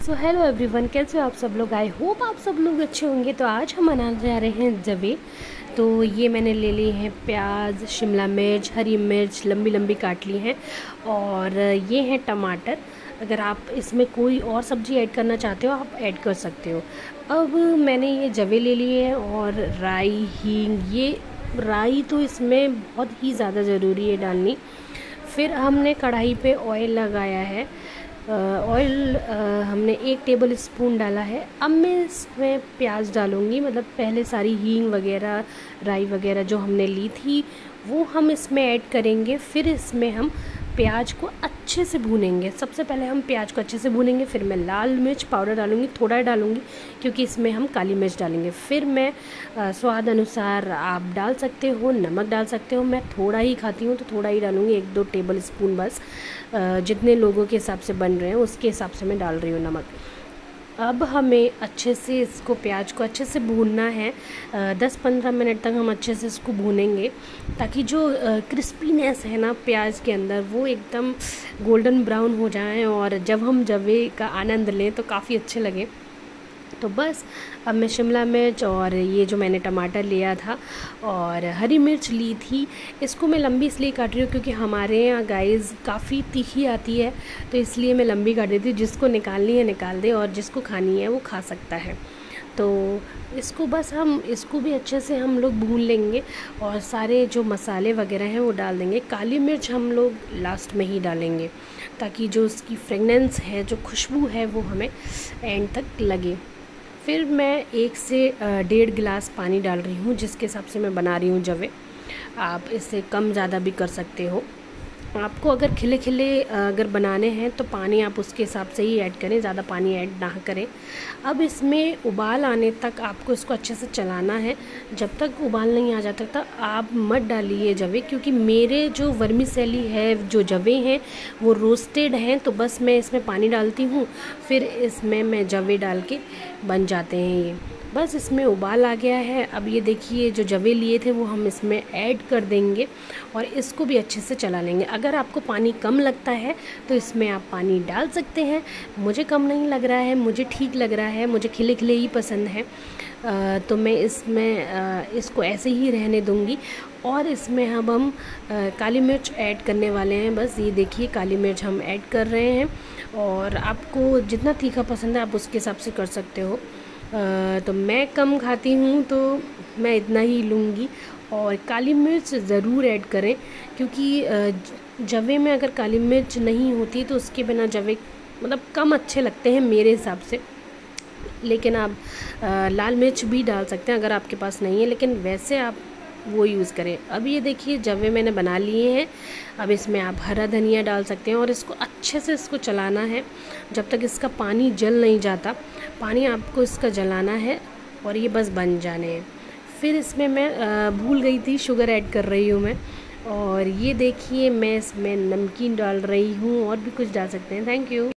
So hello everyone, कैसे हो आप सब लोग। आई होप आप सब लोग अच्छे होंगे। तो आज हम बनाने जा रहे हैं जवे। तो ये मैंने ले लिए हैं प्याज, शिमला मिर्च, हरी मिर्च लंबी लंबी काट ली हैं, और ये हैं टमाटर। अगर आप इसमें कोई और सब्ज़ी ऐड करना चाहते हो आप ऐड कर सकते हो। अब मैंने ये जवे ले लिए हैं और राई, हींग। ये राई तो इसमें बहुत ही ज़्यादा ज़रूरी है डालनी। फिर हमने कढ़ाई पे ऑयल लगाया है। ऑयल हमने 1 टेबल स्पून डाला है। अब मैं इसमें प्याज डालूँगी, मतलब पहले सारी हींग वगैरह, राई वगैरह जो हमने ली थी वो हम इसमें ऐड करेंगे। फिर इसमें हम प्याज को अच्छे से भूनेंगे। सबसे पहले हम प्याज को अच्छे से भूनेंगे, फिर मैं लाल मिर्च पाउडर डालूँगी, थोड़ा डालूँगी क्योंकि इसमें हम काली मिर्च डालेंगे। फिर मैं स्वाद अनुसार आप डाल सकते हो, नमक डाल सकते हो। मैं थोड़ा ही खाती हूँ तो थोड़ा ही डालूँगी, 1-2 टेबल स्पून बस। जितने लोगों के हिसाब से बन रहे हैं उसके हिसाब से मैं डाल रही हूँ नमक। अब हमें अच्छे से इसको, प्याज को अच्छे से भूनना है। 10-15 मिनट तक हम अच्छे से इसको भूनेंगे ताकि जो क्रिस्पीनेस है ना प्याज के अंदर वो एकदम गोल्डन ब्राउन हो जाए, और जब हम जवे का आनंद लें तो काफ़ी अच्छे लगे। तो बस अब मैं शिमला मिर्च और ये जो मैंने टमाटर लिया था और हरी मिर्च ली थी, इसको मैं लंबी इसलिए काट रही हूँ क्योंकि हमारे यहाँ गाइस काफ़ी तीखी आती है, तो इसलिए मैं लंबी काट रही थी। जिसको निकालनी है निकाल दे और जिसको खानी है वो खा सकता है। तो इसको बस हम इसको भी अच्छे से हम लोग भून लेंगे और सारे जो मसाले वगैरह हैं वो डाल देंगे। काली मिर्च हम लोग लास्ट में ही डालेंगे ताकि जो उसकी फ्रेगनेंस है, जो खुशबू है वो हमें एंड तक लगे। फिर मैं 1 से 1.5 गिलास पानी डाल रही हूँ, जिसके हिसाब से मैं बना रही हूँ जवे। आप इससे कम ज़्यादा भी कर सकते हो। आपको अगर खिले खिले अगर बनाने हैं तो पानी आप उसके हिसाब से ही ऐड करें, ज़्यादा पानी ऐड ना करें। अब इसमें उबाल आने तक आपको इसको अच्छे से चलाना है। जब तक उबाल नहीं आ जाता तक आप मत डालिए जवे, क्योंकि मेरे जो वर्मीसेली है, जो जवे हैं वो रोस्टेड हैं। तो बस मैं इसमें पानी डालती हूँ, फिर इसमें मैं जवे डाल के बन जाते हैं ये। बस इसमें उबाल आ गया है। अब ये देखिए जो जवे लिए थे वो हम इसमें ऐड कर देंगे और इसको भी अच्छे से चला लेंगे। अगर आपको पानी कम लगता है तो इसमें आप पानी डाल सकते हैं। मुझे कम नहीं लग रहा है, मुझे ठीक लग रहा है, मुझे खिले खिले ही पसंद है। तो मैं इसमें इसको ऐसे ही रहने दूंगी। और इसमें अब हम काली मिर्च ऐड करने वाले हैं। बस ये देखिए काली मिर्च हम ऐड कर रहे हैं, और आपको जितना तीखा पसंद है आप उसके हिसाब से कर सकते हो। तो मैं कम खाती हूँ तो मैं इतना ही लूँगी। और काली मिर्च ज़रूर ऐड करें, क्योंकि जवे में अगर काली मिर्च नहीं होती तो उसके बिना जवे मतलब कम अच्छे लगते हैं मेरे हिसाब से। लेकिन आप लाल मिर्च भी डाल सकते हैं अगर आपके पास नहीं है, लेकिन वैसे आप वो यूज़ करें। अब ये देखिए जवे मैंने बना लिए हैं। अब इसमें आप हरा धनिया डाल सकते हैं और इसको अच्छे से इसको चलाना है जब तक इसका पानी जल नहीं जाता। पानी आपको इसका जलाना है और ये बस बन जाने हैं। फिर इसमें मैं भूल गई थी, शुगर ऐड कर रही हूँ मैं। और ये देखिए मैं इसमें नमकीन डाल रही हूँ, और भी कुछ डाल सकते हैं। Thank you.